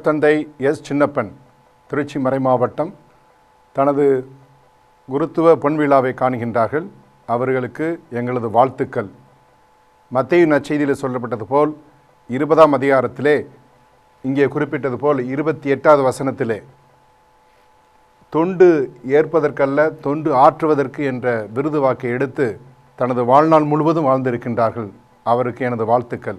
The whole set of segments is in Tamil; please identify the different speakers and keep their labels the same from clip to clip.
Speaker 1: அருட்தந்தை எஸ். சின்னப்பன் திருச்சி மறைமாவட்டம் தனது குருத்துவ பொன்விழாவை காணுகின்றார்கள். அவர்களுக்கு எங்களது வாழ்த்துக்கள். மத்தேயு நற்செய்தியில் சொல்லப்பட்டது போல் 20ஆம் அதிகாரத்திலே இங்கே குறிப்பிட்டது போல் 28வது வசனத்திலே தொண்டு ஏற்பதற்கல்ல தொண்டு ஆற்றுவதற்கு என்ற விருது வாக்கை எடுத்து தனது வாழ்நாள் முழுவதும் வாழ்ந்திருக்கின்றார்கள். அவருக்கு எனது வாழ்த்துக்கள்.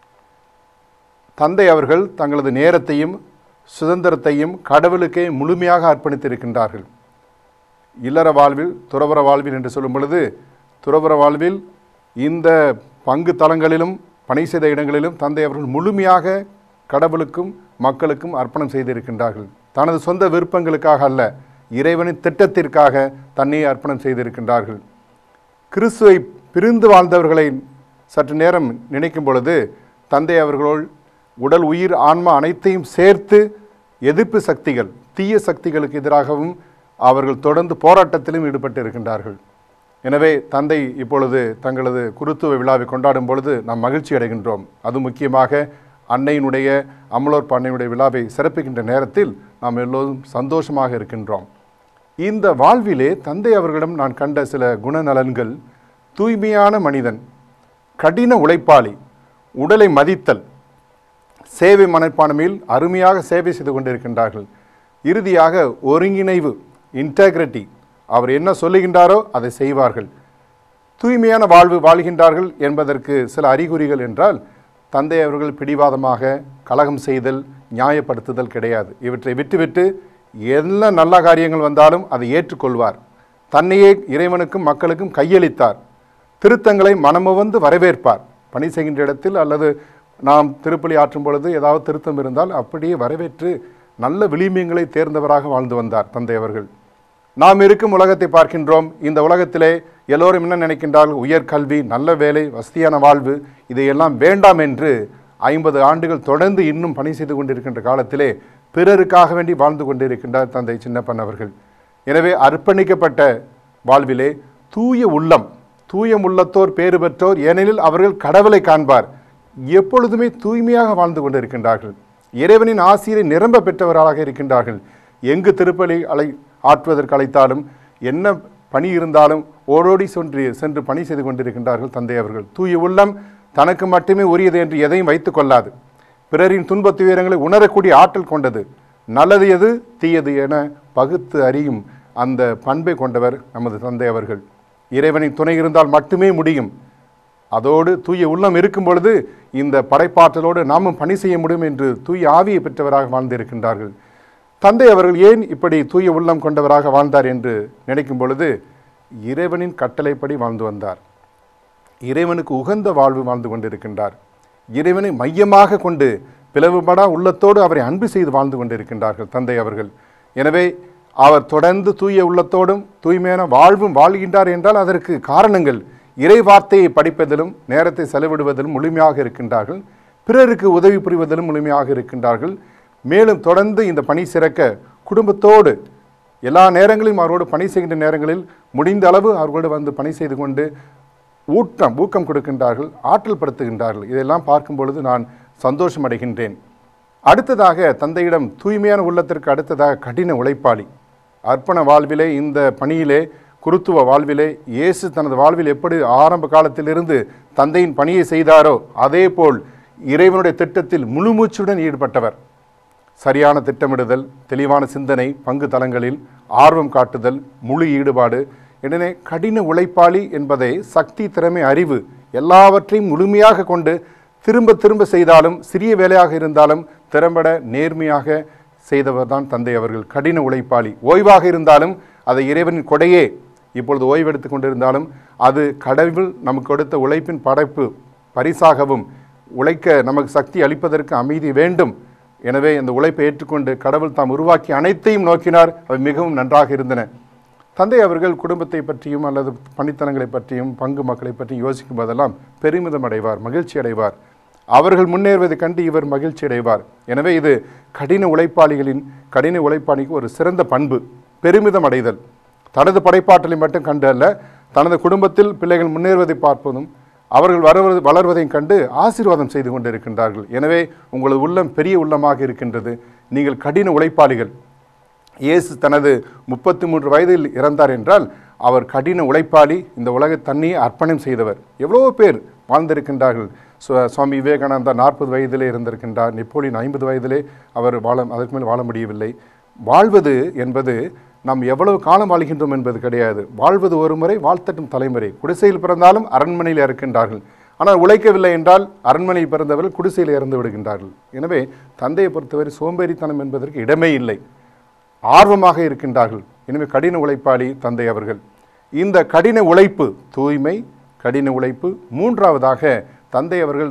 Speaker 1: தந்தை அவர்கள் தங்களது நேரத்தையும் சுதந்திரத்தையும் கடவுளுக்கே முழுமையாக அர்ப்பணித்திருக்கின்றார்கள். இல்லற வாழ்வில் துறவற வாழ்வில் என்று சொல்லும் பொழுது துறவற வாழ்வில் இந்த பங்கு தலங்களிலும் பணி செய்த இடங்களிலும் தந்தை அவர்கள் முழுமையாக கடவுளுக்கும் மக்களுக்கும் அர்ப்பணம் செய்திருக்கின்றார்கள். தனது சொந்த விருப்பங்களுக்காக அல்ல, இறைவனின் திட்டத்திற்காக தன்னை அர்ப்பணம் செய்திருக்கின்றார்கள். கிறிஸ்துவை பிரிந்து வாழ்ந்தவர்களை சற்று நேரம் நினைக்கும் பொழுது தந்தை அவர்களோடு உடல் உயிர் ஆன்மா அனைத்தையும் சேர்த்து எதிர்ப்பு சக்திகள் தீய சக்திகளுக்கு எதிராகவும் அவர்கள் தொடர்ந்து போராட்டத்திலும் ஈடுபட்டு இருக்கின்றார்கள். எனவே தந்தை இப்பொழுது தங்களது குருத்துவ விழாவை கொண்டாடும் பொழுது நாம் மகிழ்ச்சி அடைகின்றோம். அது முக்கியமாக அன்னையினுடைய அமலோற்ப அன்னையினுடைய விழாவை சிறப்பிக்கின்ற நேரத்தில் நாம் எல்லோரும் சந்தோஷமாக இருக்கின்றோம். இந்த வாழ்விலே தந்தை அவர்களிடம் நான் கண்ட சில குணநலன்கள்: தூய்மையான மனிதன், கடின உழைப்பாளி, உடலை மதித்தல், சேவை மனப்பான்மையில் அருமையாக சேவை செய்து கொண்டிருக்கின்றார்கள். இறுதியாக ஒருங்கிணைவு, இன்டெகிரிட்டி, அவர் என்ன சொல்லுகின்றாரோ அதை செய்வார்கள். தூய்மையான வாழ்வு வாழ்கின்றார்கள் என்பதற்கு சில அறிகுறிகள் என்றால், தந்தை அவர்கள் பிடிவாதமாக கலகம் செய்தல், நியாயப்படுத்துதல் கிடையாது. இவற்றை விட்டுவிட்டு என்ன நல்ல காரியங்கள் வந்தாலும் அதை ஏற்றுக்கொள்வார். தன்னையே இறைவனுக்கும் மக்களுக்கும் கையளித்தார். திருத்தங்களை மனமுவந்து வரவேற்பார். பணி செய்கின்ற இடத்தில் அல்லது நாம் திருப்பலி ஆற்றும் பொழுது ஏதாவது திருத்தம் இருந்தால் அப்படியே வரவேற்று நல்ல விளிம்பியங்களை தேர்ந்தவராக வாழ்ந்து வந்தார் தந்தை அவர்கள். நாம் இருக்கும் உலகத்தை பார்க்கின்றோம். இந்த உலகத்திலே எல்லோரும் என்ன நினைக்கின்றார்கள்? உயர்கல்வி, நல்ல வேலை, வசதியான வாழ்வு, இதையெல்லாம் வேண்டாம் என்று 50 ஆண்டுகள் தொடர்ந்து இன்னும் பணி செய்து கொண்டிருக்கின்ற காலத்திலே பிறருக்காக வேண்டி வாழ்ந்து கொண்டிருக்கின்றார் தந்தை சின்னப்பன் அவர்கள். எனவே அர்ப்பணிக்கப்பட்ட வாழ்விலே தூய உள்ளம், தூய உள்ளத்தோர் பேறு பெற்றோர், ஏனெனில் அவர்கள் கடவுளை காண்பார். எப்பொழுதுமே தூய்மையாக வாழ்ந்து கொண்டிருக்கின்றார்கள். இறைவனின் ஆசிரியரை நிரம்ப பெற்றவர்களாக இருக்கின்றார்கள். எங்கு திருப்பலி ஆற்றுவதற்கு அழைத்தாலும், என்ன பணி இருந்தாலும் ஓடோடி சென்று பணி செய்து கொண்டிருக்கின்றார்கள் தந்தை அவர்கள். தூய உள்ளம் தனக்கு மட்டுமே உரியது என்று எதையும் வைத்துக் கொள்ளாது. பிறரின் துன்ப துயரங்களை உணரக்கூடிய ஆற்றல் கொண்டது. நல்லது எது, தீயது என பகுத்து அறியும் அந்த பண்பை கொண்டவர் நமது தந்தை அவர்கள். இறைவனின் துணை இருந்தால் மட்டுமே முடியும். அதோடு தூய உள்ளம் இருக்கும் பொழுது இந்த படைப்பாற்றலோடு நாமும் பணி செய்ய முடியும் என்று தூய ஆவியை பெற்றவராக வாழ்ந்திருக்கின்றார்கள். தந்தை அவர்கள் ஏன் இப்படி தூய உள்ளம் கொண்டவராக வாழ்ந்தார் என்று நினைக்கும் பொழுது, இறைவனின் கட்டளைப்படி வாழ்ந்து வந்தார். இறைவனுக்கு உகந்த வாழ்வு வாழ்ந்து கொண்டிருக்கின்றார். இறைவனை மையமாக கொண்டு பிளவுபடா உள்ளத்தோடு அவரை அன்பு செய்து வாழ்ந்து கொண்டிருக்கின்றார்கள் தந்தை அவர்கள். எனவே அவர் தொடர்ந்து தூய உள்ளத்தோடும் தூய்மையான வாழ்வும் வாழ்கின்றார் என்றால் அதற்கு காரணங்கள் இறை வார்த்தையை படிப்பதிலும் நேரத்தை செலவிடுவதிலும் முழுமையாக இருக்கின்றார்கள். பிறருக்கு உதவி புரிவதிலும் முழுமையாக இருக்கின்றார்கள். மேலும் தொடர்ந்து இந்த பணி சிறக்க குடும்பத்தோடு எல்லா நேரங்களிலும் அவரோடு பணி செய்கின்ற நேரங்களில் முடிந்த அளவு அவர்களோடு வந்து பணி செய்து கொண்டு ஊக்கம் கொடுக்கின்றார்கள், ஆற்றல் படுத்துகின்றார்கள். இதெல்லாம் பார்க்கும் பொழுது நான் சந்தோஷம் அடைகின்றேன். அடுத்ததாக தந்தையிடம் தூய்மையான உள்ளத்திற்கு அடுத்ததாக கடின உழைப்பாளி. அர்ப்பண வாழ்விலே, இந்த பணியிலே, குருத்துவ வாழ்விலே இயேசு தனது வாழ்வில் எப்படி ஆரம்ப காலத்திலிருந்து தந்தையின் பணியை செய்தாரோ அதே போல் இறைவனுடைய திட்டத்தில் முழுமூச்சுடன் ஈடுபட்டவர். சரியான திட்டமிடுதல், தெளிவான சிந்தனை, பங்கு தலங்களில் ஆர்வம் காட்டுதல், முழு ஈடுபாடு. எனவே கடின உழைப்பாளி என்பதை சக்தி, திறமை, அறிவு எல்லாவற்றையும் முழுமையாக கொண்டு திரும்ப திரும்ப செய்தாலும் சிறிய வேலையாக இருந்தாலும் திறம்பட நேர்மையாக செய்தவர் தான் தந்தை அவர்கள். கடின உழைப்பாளி. ஓய்வாக இருந்தாலும் அதை இறைவனின் கொடையே. இப்பொழுது ஓய்வெடுத்து கொண்டிருந்தாலும் அது கடவுள் நமக்கு கொடுத்த உழைப்பின் படைப்பு பரிசாகவும், உழைக்க நமக்கு சக்தி அளிப்பதற்கு அமைதி வேண்டும். எனவே இந்த உழைப்பை ஏற்றுக்கொண்டு கடவுள் தாம் உருவாக்கி அனைத்தையும் நோக்கினார். அவை மிகவும் நன்றாக இருந்தன. தந்தை அவர்கள் குடும்பத்தை பற்றியும் அல்லது பணித்தனங்களை பற்றியும் பங்கு மக்களை பற்றியும் யோசிக்கும் போதெல்லாம் பெருமிதம் அடைவார், மகிழ்ச்சி அடைவார். அவர்கள் முன்னேறுவதை கண்டு இவர் மகிழ்ச்சி அடைவார். எனவே இது கடின உழைப்பாளிக்கு ஒரு சிறந்த பண்பு, பெருமிதம் அடைதல். தனது படைப்பாற்றலை மட்டும் கண்டு அல்ல, தனது குடும்பத்தில் பிள்ளைகள் முன்னேறுவதை பார்ப்பதும் அவர்கள் வளர்வதையும் கண்டு ஆசீர்வாதம் செய்து கொண்டிருக்கின்றார்கள். எனவே உங்களது உள்ளம் பெரிய உள்ளமாக இருக்கின்றது. நீங்கள் கடின உழைப்பாளிகள். இயேசு தனது 33 வயதில் இறந்தார் என்றால் அவர் கடின உழைப்பாளி, இந்த உலக தன்னையே அர்ப்பணம் செய்தவர். எவ்வளோ பேர் வாழ்ந்திருக்கின்றார்கள். சுவாமி விவேகானந்தா 40 வயதிலே இருந்திருக்கின்றார். நெப்போலியன் 50 வயதிலே அவர் அதற்கு மேல் வாழ முடியவில்லை. வாழ்வது என்பது நாம் எவ்வளவு காலம் வாழ்கின்றோம் என்பது கிடையாது. வாழ்வது ஒரு முறை, வாழ்த்தட்டும் தலைமுறை. குடிசையில் பிறந்தாலும் அரண்மனையில் இருக்கின்றார்கள். ஆனால் உழைக்கவில்லை என்றால் அரண்மனையில் பிறந்தவர்கள் குடிசையில் இறந்து விடுகின்றார்கள். எனவே தந்தையை பொறுத்தவரை சோம்பேறித்தனம் என்பதற்கு இடமே இல்லை. ஆர்வமாக இருக்கின்றார்கள். எனவே கடின உழைப்பாளி தந்தை அவர்கள். இந்த கடின உழைப்பு தூய்மை, கடின உழைப்பு. மூன்றாவதாக தந்தை அவர்கள்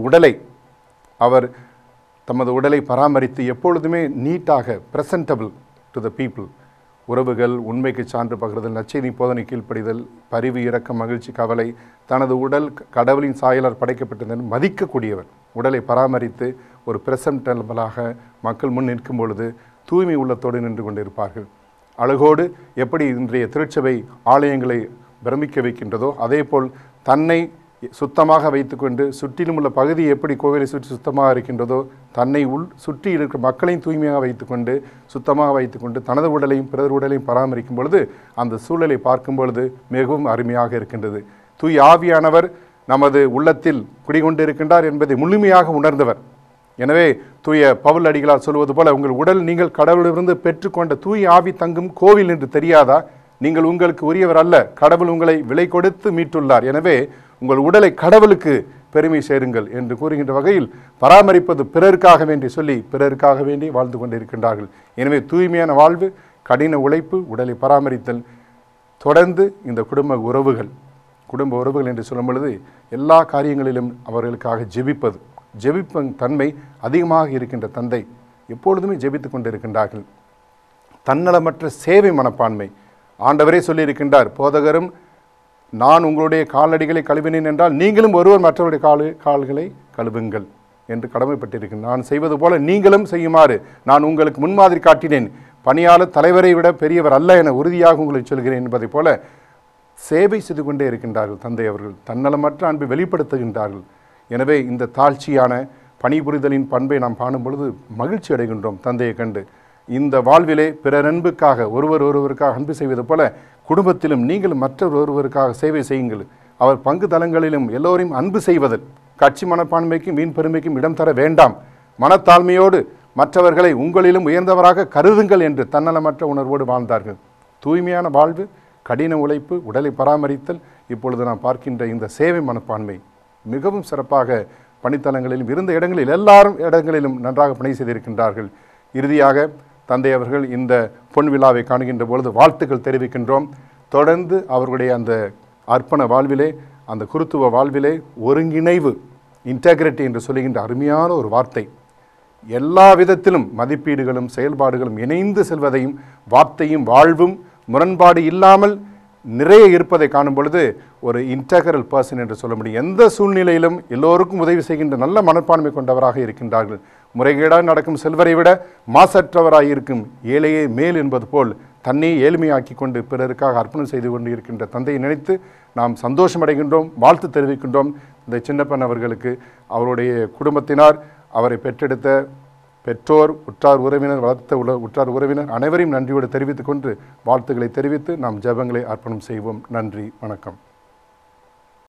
Speaker 1: தமது உடலை பராமரித்து எப்பொழுதுமே நீட்டாக பிரசன்டபிள் டு த பீப்புள். உறவுகள், உண்மைக்கு சான்று பகிர்தல், நற்செய்தி போதனை கீழ்ப்படிதல், பரிவு, இரக்கம், மகிழ்ச்சி, கவலை. தனது உடல் கடவுளின் சாயலால் படைக்கப்பட்டதன் மதிக்கக்கூடியவர். உடலை பராமரித்து ஒரு பிரசன்டபிளாக மக்கள் முன் நிற்கும் பொழுது தூய்மை உள்ளத்தோடு நின்று கொண்டிருப்பார்கள். அழகோடு எப்படி இன்றைய திருச்சபை ஆலயங்களை பிரமிக்க வைக்கின்றதோ அதேபோல் தன்னை சுத்தமாக வைத்துக்கொண்டு சுற்றிலும் உள்ள பகுதி எப்படி கோவிலை சுற்றி சுத்தமாக இருக்கின்றதோ தன்னை சுற்றி இருக்கிற மக்களையும் தூய்மையாக வைத்துக்கொண்டு சுத்தமாக வைத்துக்கொண்டு தனது உடலையும் பிறர் உடலையும் பராமரிக்கும் பொழுது அந்த சூழலை பார்க்கும் பொழுது மிகவும் அருமையாக இருக்கின்றது. தூய் ஆவியானவர் நமது உள்ளத்தில் குடிகொண்டிருக்கின்றார் என்பதை முழுமையாக உணர்ந்தவர். எனவே தூய பவுல் அடிகளார் சொல்வது போல, உங்கள் உடல் நீங்கள் கடவுளிலிருந்து பெற்றுக்கொண்ட தூய் ஆவி தங்கும் கோவில் என்று தெரியாதா? நீங்கள் உங்களுக்கு உரியவர் அல்ல, கடவுள் உங்களை விலை கொடுத்து மீட்டுள்ளார். எனவே உங்கள் உடலை கடவுளுக்கு பெருமை சேருங்கள் என்று கூறுகின்ற வகையில் பராமரிப்பது பிறருக்காக வேண்டி சொல்லி பிறருக்காக வேண்டி வாழ்ந்து கொண்டிருக்கின்றார்கள். எனவே தூய்மையான வாழ்வு, கடின உழைப்பு, உடலை பராமரித்தல், தொடர்ந்து இந்த குடும்ப உறவுகள் என்று சொல்லும் பொழுது எல்லா காரியங்களிலும் அவர்களுக்காக ஜெபிப்ப தன்மை அதிகமாக இருக்கின்ற தந்தை எப்பொழுதுமே ஜெபித்து கொண்டிருக்கின்றார்கள். தன்னலமற்ற சேவை மனப்பான்மை. ஆண்டவரே சொல்லியிருக்கின்றார், போதகரும் நான் உங்களுடைய காலடிகளை கழுவினேன் என்றால் நீங்களும் ஒருவர் மற்றவருடைய கால்களை கழுவுங்கள் என்று கடமைப்பட்டிருக்கின்றேன். நான் செய்வது போல நீங்களும் செய்யுமாறு நான் உங்களுக்கு முன்மாதிரி காட்டினேன். பணியாளர் தலைவரை விட பெரியவர் அல்ல என உறுதியாக உங்களுக்கு சொல்கிறேன் என்பதை போல சேவை செய்து கொண்டே இருக்கின்றார்கள். தந்தை அவர்கள் தன்னலமற்ற அன்பை வெளிப்படுத்துகின்றார்கள். எனவே இந்த தாழ்ச்சியான பணிபுரிதலின் பண்பை நாம் காணும் பொழுது மகிழ்ச்சி அடைகின்றோம் தந்தையை கண்டு. இந்த வாழ்விலே பிறர் அன்புக்காக ஒருவருக்காக அன்பு செய்வது போல குடும்பத்திலும் நீங்களும் ஒருவருக்காக சேவை செய்யுங்கள். அவர் பங்கு தலங்களிலும் எல்லோரையும் அன்பு செய்வதில் கட்சி மனப்பான்மைக்கும் வீண் பெருமைக்கும் இடம் தர வேண்டாம். மனத்தாழ்மையோடு மற்றவர்களை உங்களிலும் உயர்ந்தவராக கருதுங்கள் என்று தன்னலமற்ற உணர்வோடு வாழ்ந்தார்கள். தூய்மையான வாழ்வு, கடின உழைப்பு, உடலை பராமரித்தல், இப்பொழுது நாம் பார்க்கின்ற இந்த சேவை மனப்பான்மை மிகவும் சிறப்பாக பணித்தலங்களிலும் இருந்த இடங்களிலும் நன்றாக பணி செய்திருக்கின்றார்கள். இறுதியாக தந்தை அவர்கள் இந்த பொன் விழாவை காணுகின்ற பொழுது வாழ்த்துக்கள் தெரிவிக்கின்றோம். தொடர்ந்து அவர்களுடைய அந்த அர்ப்பண வாழ்விலே, அந்த குருத்துவ வாழ்விலே ஒருங்கிணைவு, இன்டெகிரிட்டி என்று சொல்லுகின்ற அருமையான ஒரு வார்த்தை, எல்லா விதத்திலும் மதிப்பீடுகளும் செயல்பாடுகளும் இணைந்து செல்வதையும் வார்த்தையும் வாழ்வும் முரண்பாடு இல்லாமல் நிறைய இருப்பதை காணும் பொழுது ஒரு இன்டெகரல் பர்சன் என்று சொல்ல முடியும். எந்த சூழ்நிலையிலும் எல்லோருக்கும் உதவி செய்கின்ற நல்ல மனப்பான்மை கொண்டவராக இருக்கின்றார்கள். முறைகேடாக நடக்கும் செல்வரை விட மாசற்றவராக இருக்கும் ஏழையே மேல் என்பது போல் தன்னை ஏழ்மையாக்கி கொண்டு பிறருக்காக அர்ப்பணம் செய்து கொண்டு இருக்கின்ற தந்தையை நினைத்து நாம் சந்தோஷமடைகின்றோம், வாழ்த்து தெரிவிக்கின்றோம். இந்த சின்னப்பன் அவர்களுக்கு அவருடைய குடும்பத்தினார், அவரை பெற்றெடுத்த பெற்றோர், உற்றார் உறவினர், வளர்த்த உற்றார் உறவினர் அனைவரையும் நன்றியோடு தெரிவித்துக் கொண்டு வாழ்த்துக்களை தெரிவித்து நாம் ஜெபங்களை அர்ப்பணம் செய்வோம். நன்றி, வணக்கம்.